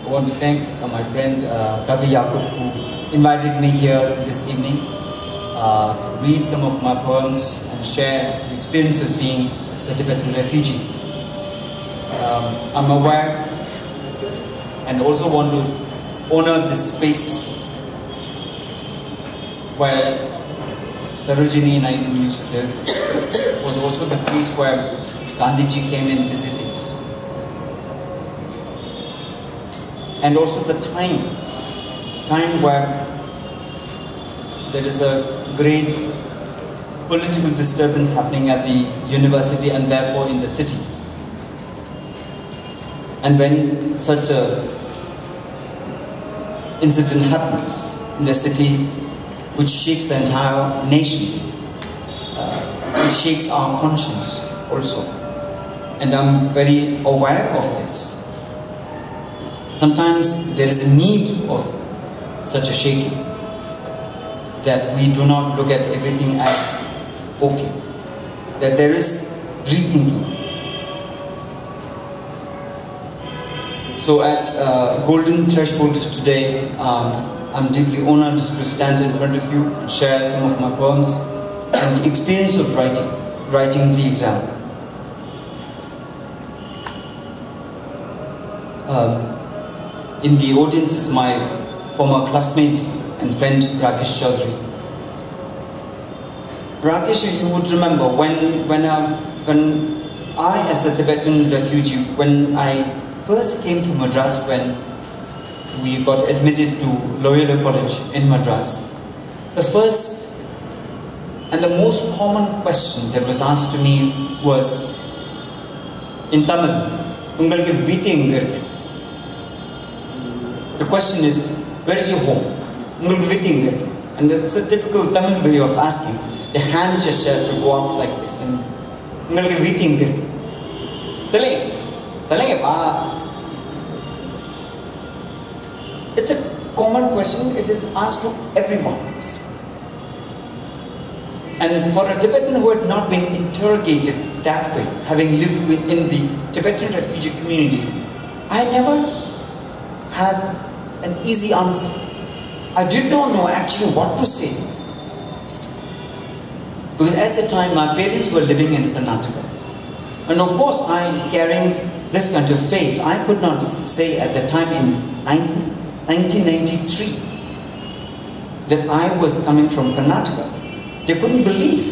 I want to thank my friend Kavisangamam who invited me here this evening to read some of my poems and share the experience of being a Tibetan refugee. I'm aware and also want to honor this space where Sarojini Naidu used to live. It was also the place where Gandhiji came and visited. And also the time where there is a great political disturbance happening at the university and therefore in the city. And when such a incident happens in the city, which shakes the entire nation, it shakes our conscience also. And I'm very aware of this. Sometimes there is a need of such a shaking, that we do not look at everything as okay, that there is rethinking. So at Golden Threshold today, I'm deeply honored to stand in front of you and share some of my poems and the experience of writing the exam. In the audience is my former classmate and friend Rakesh Chaudhary. Rakesh, you would remember when I as a Tibetan refugee, when I first came to Madras, when we got admitted to Loyola College in Madras, the first and the most common question that was asked to me was in Tamil, "Ungalku veetu enga irukku?" The question is, where is your home? Ungalku veetu enga irukku? And that's a typical Tamil way of asking. The hand gesture has to go up like this, and ungalku veetu enga irukku? Solunga pa. It's a common question. It is asked to everyone. And for a Tibetan who had not been interrogated that way, having lived within the Tibetan refugee community, I never had an easy answer. I did not know actually what to say. Because at the time my parents were living in Karnataka. And of course I, carrying this kind of face, I could not say at the time in 1993 that I was coming from Karnataka. They couldn't believe.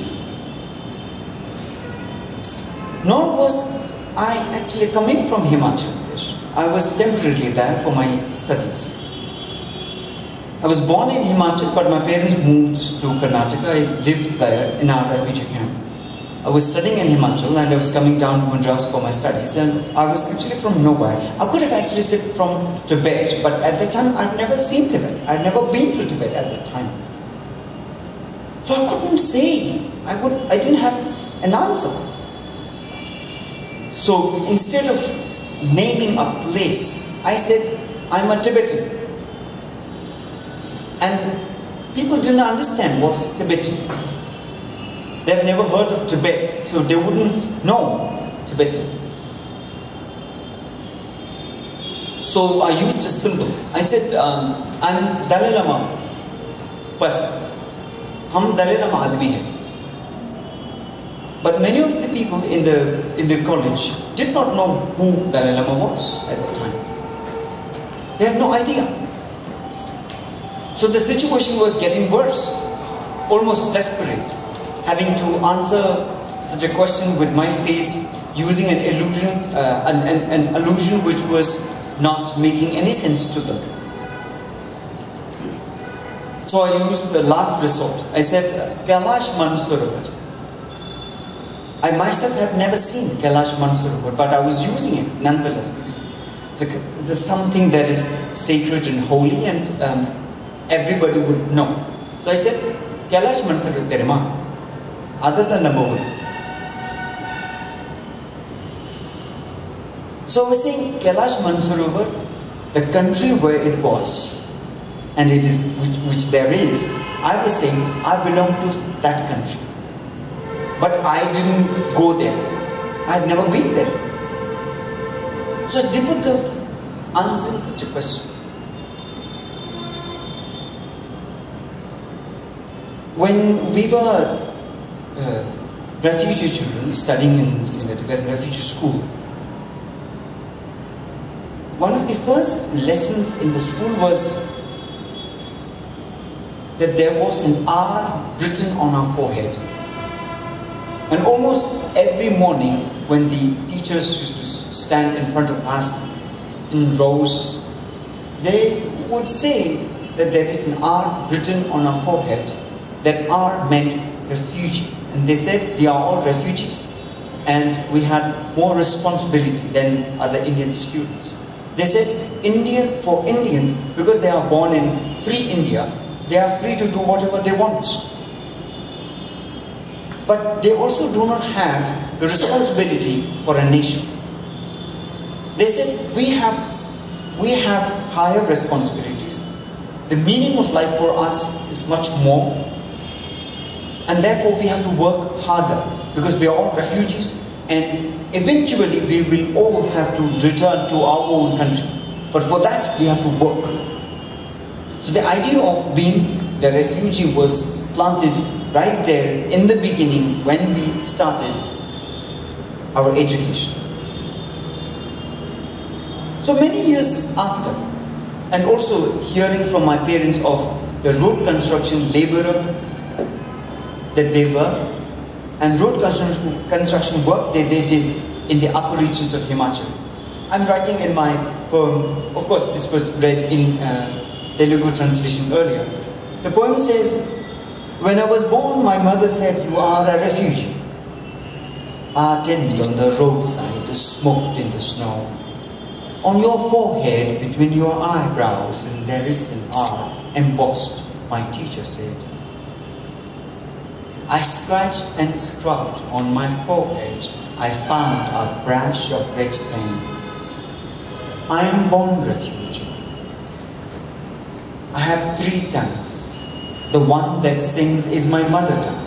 Nor was I actually coming from Himachal Pradesh. I was temporarily there for my studies. I was born in Himachal, but my parents moved to Karnataka. I lived there in our refugee camp. I was studying in Himachal and I was coming down to Madras for my studies, and I was actually from nowhere. I could have actually said from Tibet, but at that time I'd never seen Tibet. I'd never been to Tibet at that time. So I couldn't say. I didn't have an answer. So instead of naming a place, I said, I'm a Tibetan. And people didn't understand what's Tibetan. They've never heard of Tibet, so they wouldn't know Tibetan. So I used a symbol. I said, I'm Dalai Lama person. Hum Dalai Lama admi hai. But many of the people in the college did not know who Dalai Lama was at the time. They had no idea. So the situation was getting worse, almost desperate, having to answer such a question with my face, using an allusion which was not making any sense to them. So I used the last resort. I said, Kailash Mansarovar. I myself had never seen Kailash Mansarovar, but I was using it nonetheless, because it's something that is sacred and holy, and everybody would know. So I said, Kailash Mansarovar Terima. Other than number one. So I was saying Kailash Mansarovar, the country where it was, and it is which there is, I was saying I belong to that country. But I didn't go there. I'd never been there. So it's difficult answering such a question. When we were refugee children studying in the Tibetan refugee school, one of the first lessons in the school was that there was an R written on our forehead. And almost every morning when the teachers used to stand in front of us in rows, they would say that there is an R written on our forehead. That R meant refugee. And they said we are all refugees and we had more responsibility than other Indian students. They said for Indians, because they are born in free India, they are free to do whatever they want. But they also do not have the responsibility for a nation. They said we have higher responsibilities. The meaning of life for us is much more, and therefore we have to work harder because we are all refugees, and eventually we will all have to return to our own country. But for that we have to work. So the idea of being the refugee was planted right there in the beginning when we started our education. So many years after, and also hearing from my parents of the road construction laborer that they were, and road construction work that they did in the upper regions of Himachal. I'm writing in my poem, of course this was read in Telugu translation earlier. The poem says, "When I was born, my mother said, you are a refugee. Our tent on the roadside is smoked in the snow. On your forehead, between your eyebrows, and there is an R embossed, my teacher said. I scratched and scrubbed on my forehead. I found a branch of red paint. I am born refugee. I have 3 tongues. The one that sings is my mother tongue.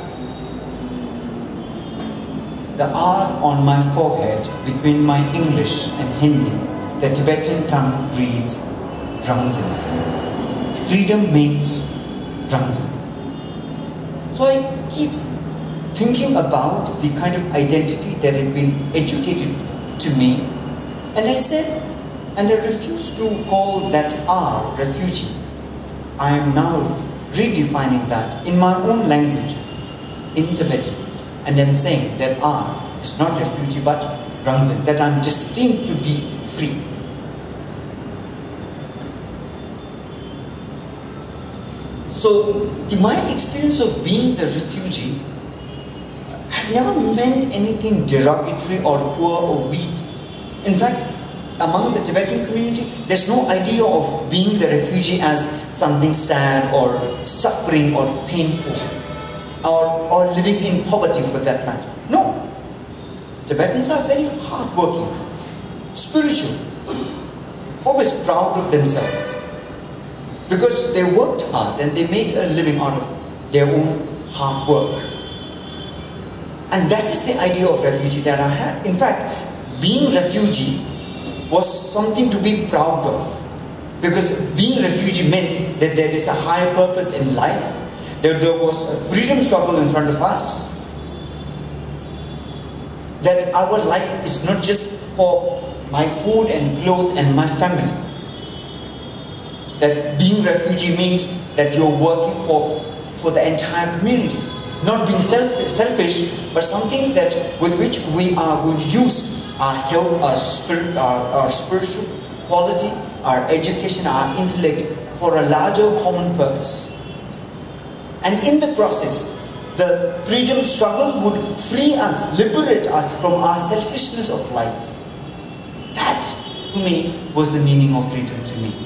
The R on my forehead between my English and Hindi, the Tibetan tongue reads Rangzin. Freedom means Rangzin." So I keep thinking about the kind of identity that had been educated to me, and I said, and I refuse to call that R refugee. I am now redefining that in my own language, in Tibetan, and I'm saying that R is not refugee but Rangzin, that I'm destined to be free. So my experience of being the refugee had never meant anything derogatory or poor or weak. In fact, among the Tibetan community, there's no idea of being the refugee as something sad or suffering or painful or living in poverty for that matter. No. Tibetans are very hardworking, spiritual, always proud of themselves because they worked hard and they made a living out of their own hard work. And that is the idea of refugee that I had. In fact, being refugee was something to be proud of, because being refugee meant that there is a higher purpose in life, that there was a freedom struggle in front of us, that our life is not just for my food and clothes and my family. That being refugee means that you're working for the entire community. Not being selfish, but something that with which we are going to use our health, our spiritual quality, our education, our intellect for a larger common purpose. And in the process, the freedom struggle would free us, liberate us from our selfishness of life. That, to me, was the meaning of freedom to me.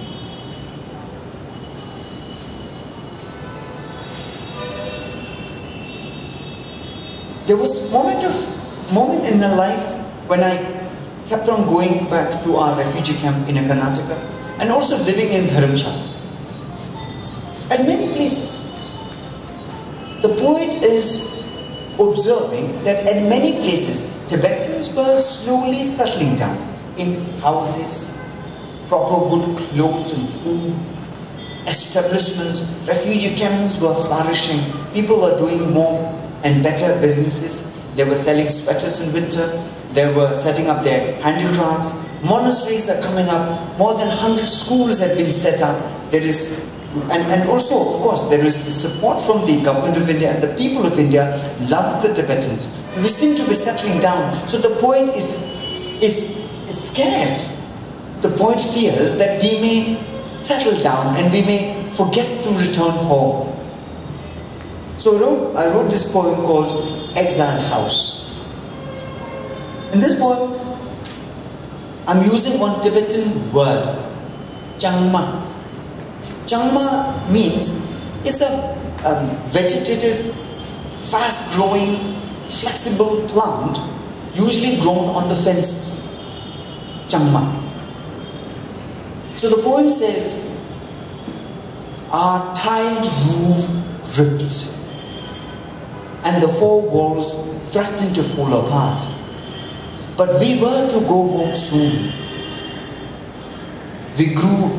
There was a moment in my life when I kept on going back to our refugee camp in Karnataka and also living in Dharamshala. At many places, the poet is observing that at many places, Tibetans were slowly settling down in houses, proper good clothes and food. Establishments, refugee camps were flourishing. People were doing more and better businesses. They were selling sweaters in winter. They were setting up their handicrafts. Monasteries are coming up. More than 100 schools have been set up. There is, and also, of course, there is the support from the government of India, and the people of India love the Tibetans. We seem to be settling down. So the poet is scared. The poet fears that we may settle down and we may forget to return home. So I wrote this poem called Exile House. In this poem, I'm using one Tibetan word, Changma. Changma means it's a vegetative, fast-growing, flexible plant usually grown on the fences. Changma. So the poem says, our tiled roof ripped, and the four walls threatened to fall apart. But we were to go home soon. We grew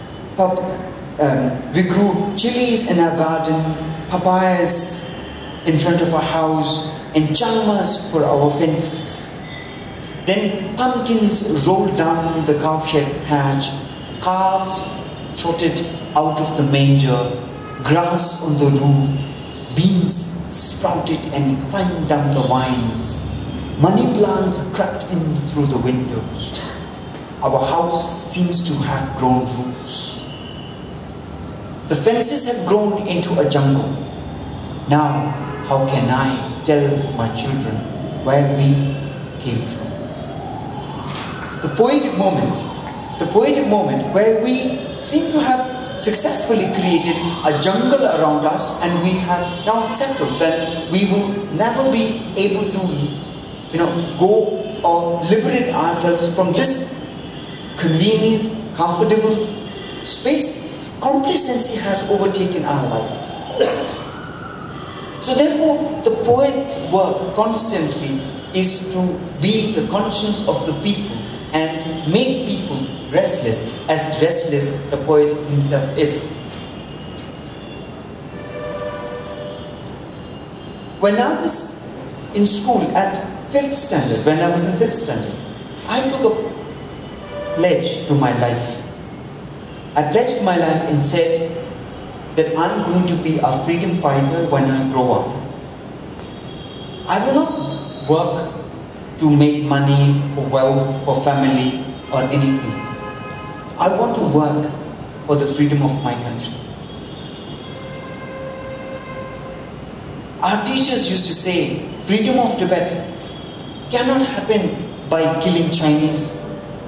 chilies in our garden, papayas in front of our house, and changmas for our fences. Then pumpkins rolled down the cowshed patch, calves trotted out of the manger, grass on the roof, beans sprouted and climbed down the vines. Money plants crept in through the windows. Our house seems to have grown roots. The fences have grown into a jungle. Now, how can I tell my children where we came from? The poetic moment where we seem to have successfully created a jungle around us, and we have now settled that we will never be able to go or liberate ourselves from this convenient, comfortable space. Complacency has overtaken our life. So therefore, the poet's work constantly is to be the conscience of the people and make people restless, as restless the poet himself is. When I was in school at 5th standard, I took a pledge to my life. I pledged my life and said that I'm going to be a freedom fighter when I grow up. I will not work to make money for wealth, for family, or anything. I want to work for the freedom of my country. Our teachers used to say, freedom of Tibet cannot happen by killing Chinese,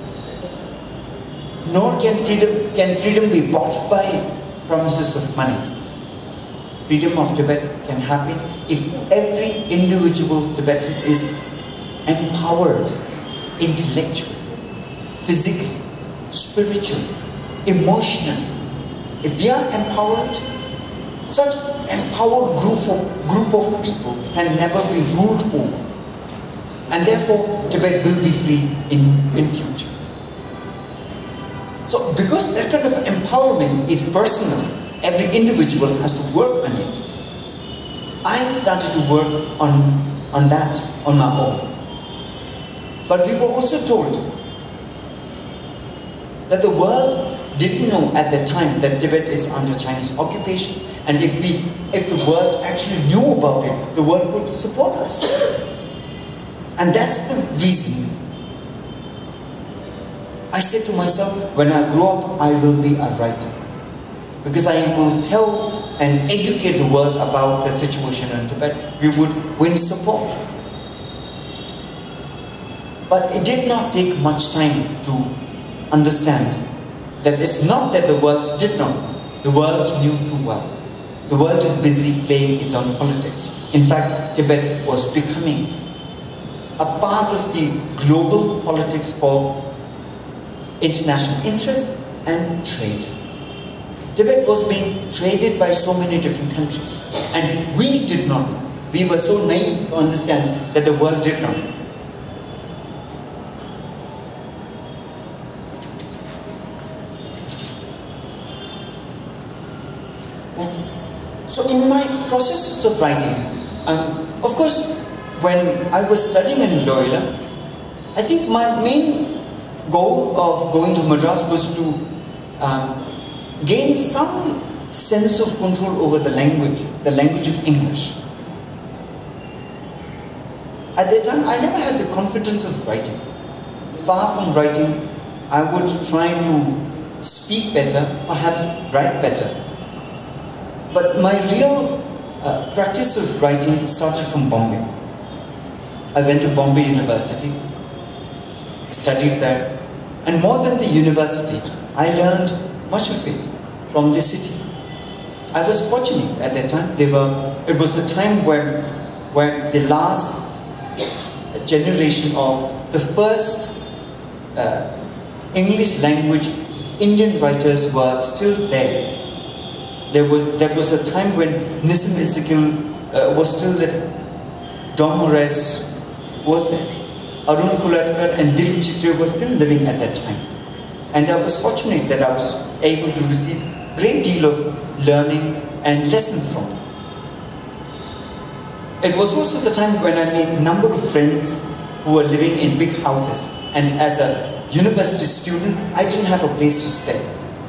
nor can freedom be bought by promises of money. Freedom of Tibet can happen if every individual Tibetan is empowered intellectually, physically, spiritually, emotionally. If we are empowered, such empowered group of people can never be ruled over, and therefore Tibet will be free in future. So because that kind of empowerment is personal, every individual has to work on it. I started to work on that on my own. But we were also told that the world didn't know at the time that Tibet is under Chinese occupation, and if the world actually knew about it, the world would support us. And that's the reason I said to myself, when I grow up, I will be a writer. Because I will tell and educate the world about the situation in Tibet. We would win support. But it did not take much time to understand that it's not that the world did not know. The world knew too well. The world is busy playing its own politics. In fact, Tibet was becoming a part of the global politics for international interest and trade. Tibet was being traded by so many different countries, and we did not know. We were so naive to understand that the world did not know. So in my process of writing, of course, when I was studying in Loyola, I think my main goal of going to Madras was to gain some sense of control over the language of English. At that time, I never had the confidence of writing. Far from writing, I would try to speak better, perhaps write better. But my real practice of writing started from Bombay. I went to Bombay University, studied there, and more than the university, I learned much of it from the city. I was fortunate at that time. It was the time where the last generation of the first English language Indian writers were still there. There was a time when Nissim Ezekiel was still there. John Morris was there. Arun Kulatkar and Dilip Chitri were still living at that time. And I was fortunate that I was able to receive a great deal of learning and lessons from them. It was also the time when I made a number of friends who were living in big houses. And as a university student, I didn't have a place to stay.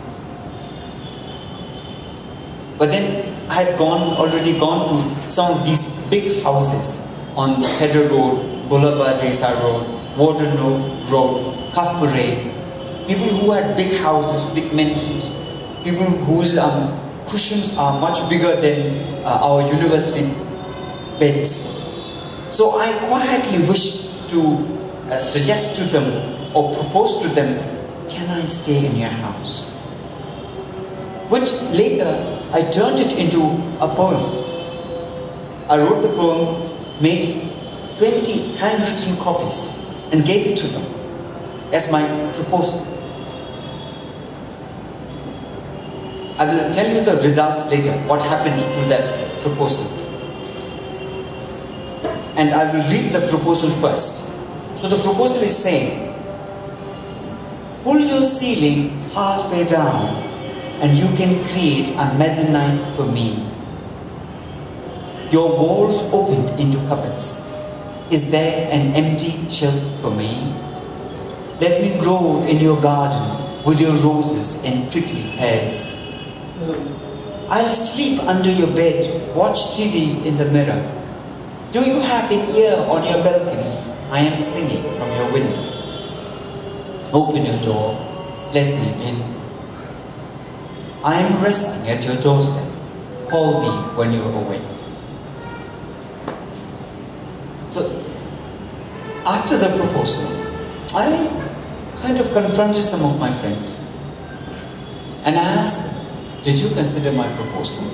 But then I had already gone to some of these big houses on Header Road, Boulevard Desai Road, Waterloo Road, Cuff Parade. People who had big houses, big mansions, people whose cushions are much bigger than our university beds. So I quietly wished to suggest to them or propose to them, can I stay in your house? Which later I turned it into a poem. I wrote the poem, made 20 handwritten copies and gave it to them as my proposal. I will tell you the results later, what happened to that proposal. And I will read the proposal first. So the proposal is saying, pull your ceiling halfway down and you can create a mezzanine for me. Your walls opened into cupboards. Is there an empty shelf for me? Let me grow in your garden with your roses and prickly pears. I'll sleep under your bed, watch TV in the mirror. Do you have an ear on your balcony? I am singing from your window. Open your door, let me in. I am resting at your doorstep. Call me when you're awake. So, after the proposal, I kind of confronted some of my friends. And I asked them, did you consider my proposal?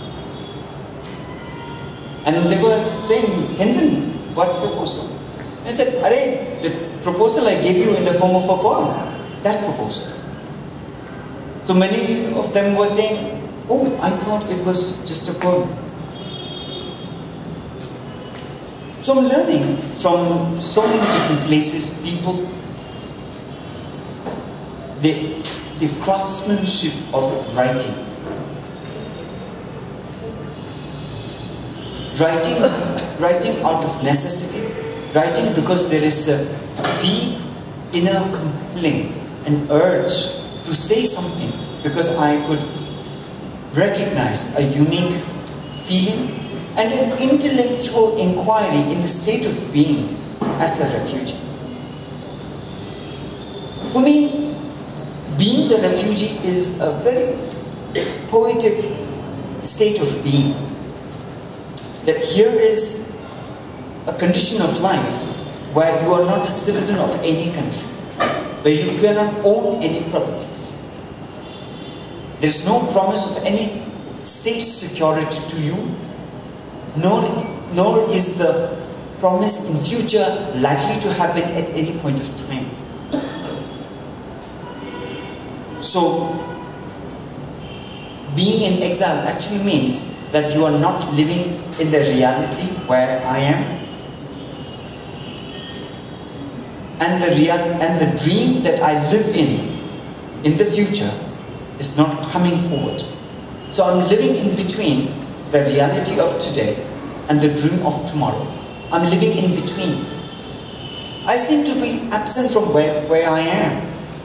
And they were saying, Tenzin, what proposal? I said, Arey, the proposal I gave you in the form of a poem, that proposal. So many of them were saying, oh, I thought it was just a poem. So I'm learning from so many different places, people, the craftsmanship of writing. Writing out of necessity, writing because there is a deep inner compelling, an urge to say something, because I could recognize a unique feeling and an intellectual inquiry in the state of being as a refugee. For me, being the refugee is a very poetic state of being. That here is a condition of life where you are not a citizen of any country, where you cannot own any properties. There is no promise of any state security to you, nor is the promise in future likely to happen at any point of time. So, being in exile actually means that you are not living in the reality where I am, and the dream that I live in the future is not coming forward. So I'm living in between the reality of today and the dream of tomorrow. I'm living in between. I seem to be absent from where I am.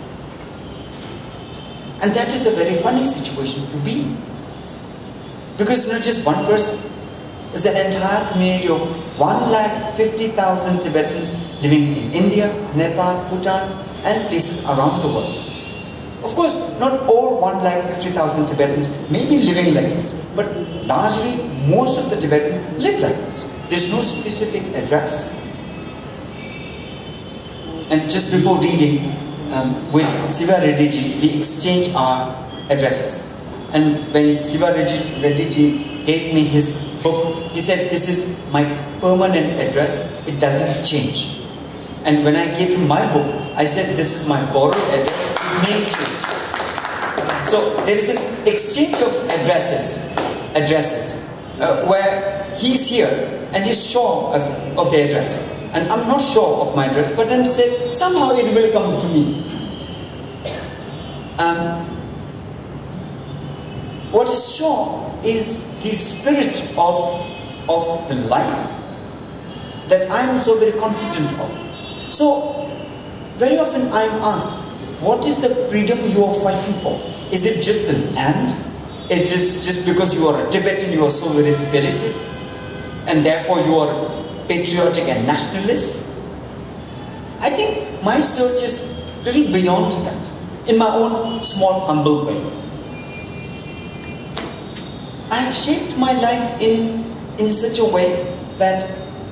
And that is a very funny situation to be. Because not just one person, it's an entire community of 150,000 Tibetans living in India, Nepal, Bhutan, and places around the world. Of course, not all 150,000 Tibetans may be living like this, but largely most of the Tibetans live like this. There's no specific address. And just before reading, with Siva Reddy ji, we exchanged our addresses. And when Siva Reddy ji gave me his book, he said, "This is my permanent address, it doesn't change." And when I gave him my book, I said, "This is my borrowed address, it may change." So there is an exchange of addresses, where he's here and he's sure of the address. And I'm not sure of my address, but then said, somehow it will come to me. What is sure is the spirit of the life that I am so very confident of. So, very often I am asked, what is the freedom you are fighting for? Is it just the land? Is it just because you are a Tibetan, you are so very spirited? And therefore you are patriotic and nationalist? I think my search is a little beyond that, in my own small, humble way. I have shaped my life in such a way that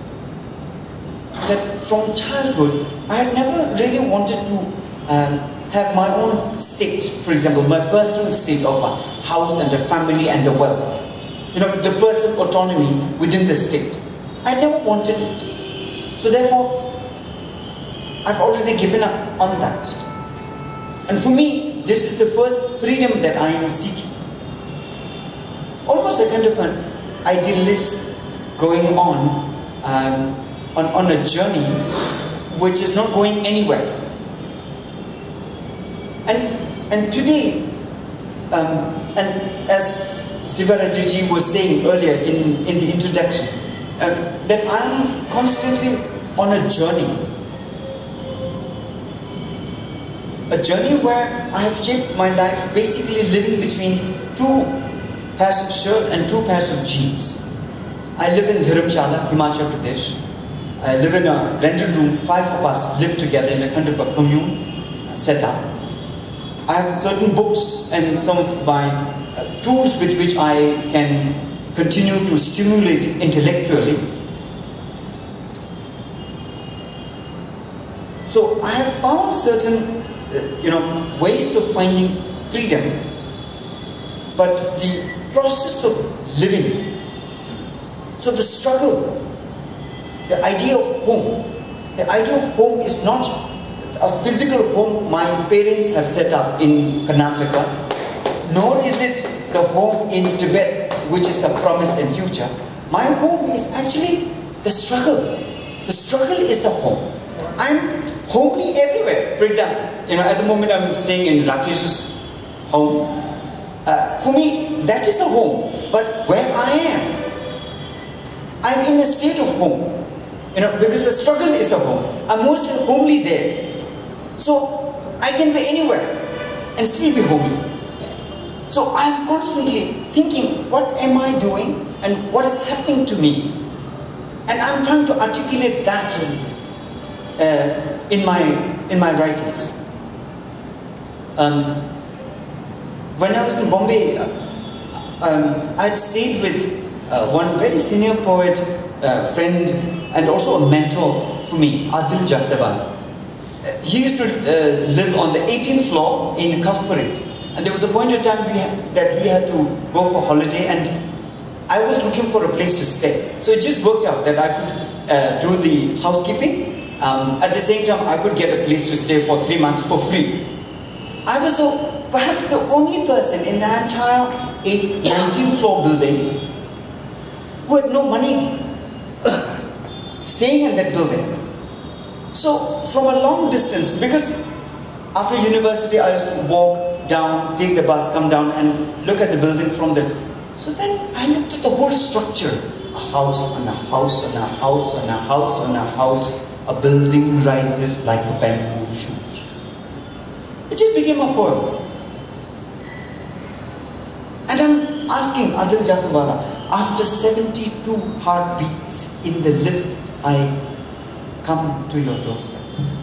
from childhood, I had never really wanted to have my own state, for example, my personal state of a house and a family and the wealth. You know, the personal autonomy within the state. I never wanted it. So therefore, I've already given up on that. And for me, this is the first freedom that I am seeking. Almost a kind of an idealist going on a journey which is not going anywhere. And today, and as Siva Reddy was saying earlier in the introduction, that I'm constantly on a journey. A journey where I have shaped my life basically living between two pairs of shirts and two pairs of jeans. I live in Dharamshala, Himachal Pradesh. I live in a rented room. 5 of us live together in a kind of a commune setup. I have certain books and some of my tools with which I can continue to stimulate intellectually. So I have found certain, ways of finding freedom, but the process of living. So the struggle, the idea of home. The idea of home is not a physical home my parents have set up in Karnataka, nor is it the home in Tibet, which is a promise and future. My home is actually the struggle. The struggle is the home. I'm homely everywhere. For example, at the moment I'm staying in Rakesh's home. For me, that is a home. But where I am, I'm in a state of home. Because the struggle is the home. I'm mostly homely there. So I can be anywhere and still be homely. So I'm constantly thinking, what am I doing and what is happening to me? And I'm trying to articulate that in my writings. When I was in Bombay, I'd stayed with one very senior poet, friend, and also a mentor for me, Adil Jasewal. He used to live on the 18th floor in Cuff Parade. And there was a point of time that he had to go for holiday, and I was looking for a place to stay. So it just worked out that I could do the housekeeping. At the same time, I could get a place to stay for 3 months for free. I was perhaps the only person in the entire 19th floor building who had no money staying in that building. So from a long distance, because after university I used to walk down, take the bus, come down and look at the building from the... So then I looked at the whole structure. A house and a house and a house and a house and a house. A building rises like a bamboo shoot. It just became a poem. And I'm asking Adil Jasawala, after 72 heartbeats in the lift, I come to your doorstep.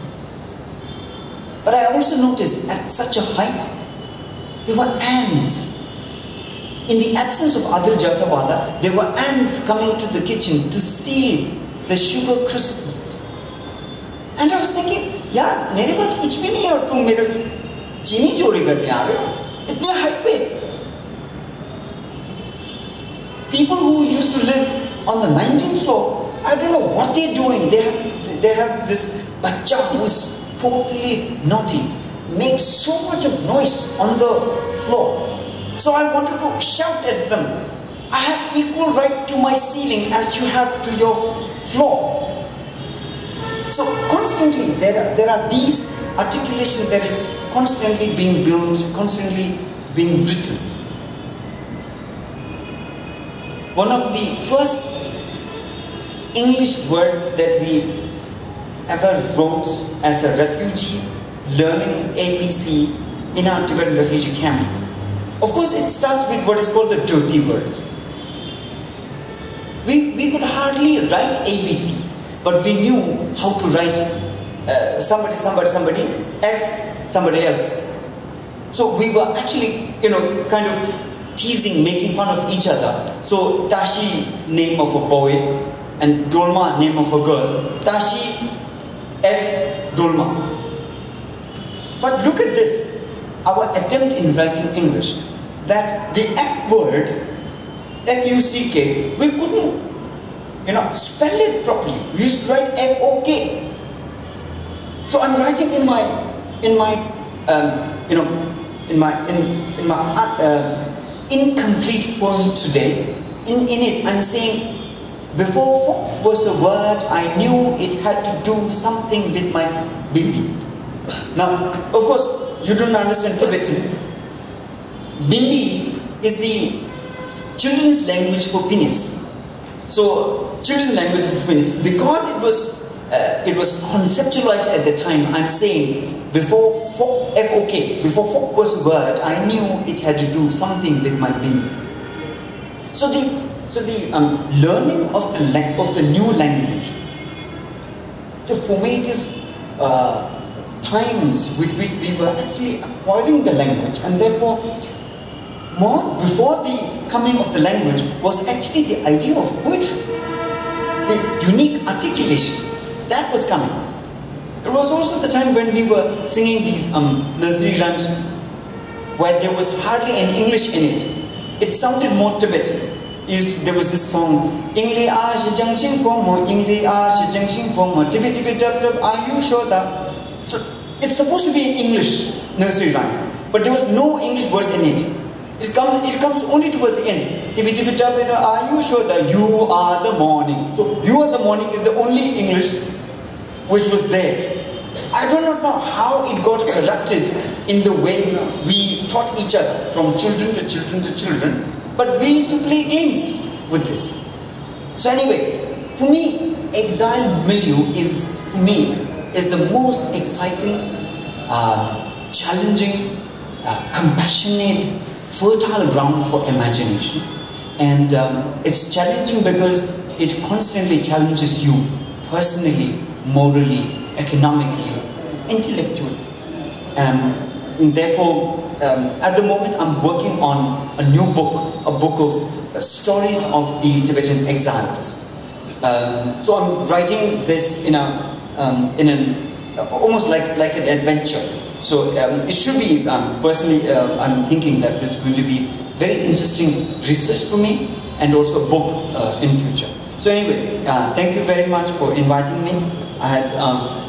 But I also noticed at such a height, there were ants. In the absence of Adil Jasawala, there were ants coming to the kitchen to steal the sugar crisps. And I was thinking, yaar, mere paas kuch bhi nahi hai aur tum mere chini chori karne aa rahe ho. Itne height pe. People who used to live on the 19th floor, I don't know what they're doing. They have this bacha who's totally naughty, makes so much of noise on the floor. So I wanted to shout at them, I have equal right to my ceiling as you have to your floor. So constantly there are these articulations that is constantly being built, constantly being written. One of the first English words that we ever wrote as a refugee learning ABC in our Tibetan refugee camp. Of course, it starts with what is called the dirty words. We could hardly write ABC, but we knew how to write somebody, F, somebody else. So we were actually, kind of teasing, making fun of each other. So Tashi, name of a boy, and Dolma, name of a girl. Tashi, F, Dolma. But look at this, our attempt in writing English, that the F word, F-U-C-K, we couldn't, spell it properly. We used to write F-O-K. So I'm writing in my incomplete poem today. In it, I'm saying, before folk was a word, I knew it had to do something with my bimbi. Now, of course, you don't understand Tibetan. Bimbi is the children's language for penis. So, children's language for penis. Because it was conceptualized at the time, I'm saying, before folk, F-O-K, before folk was a word, I knew it had to do something with my bimbi. So the learning of the new language, the formative times with which we were actually acquiring the language, and therefore more before the coming of the language was actually the idea of poetry, the unique articulation that was coming. It was also the time when we were singing these nursery rhymes where there was hardly any English in it. It sounded more Tibetan. There was this song, Ingli Ash Junction Pomo, Ingli Ash Junction Pomo, Tibi Tibi Dub Dub, are you sure that? So it's supposed to be English nursery rhyme, but there was no English words in it. It comes only towards the end. Tibi Tibi Dub Dub, are you sure that you are the morning? So you are the morning is the only English which was there. I do not know how it got corrupted in the way we taught each other from children to children to children. But we used to play games with this. So anyway, for me, exile milieu is the most exciting, challenging, compassionate, fertile ground for imagination. And it's challenging because it constantly challenges you personally, morally, economically, intellectually. And therefore, at the moment I'm working on a new book, a book of stories of the Tibetan exiles. So I'm writing this in almost like an adventure. So it should be, personally, I'm thinking that this is going to be very interesting research for me and also a book in future. So anyway, thank you very much for inviting me. I had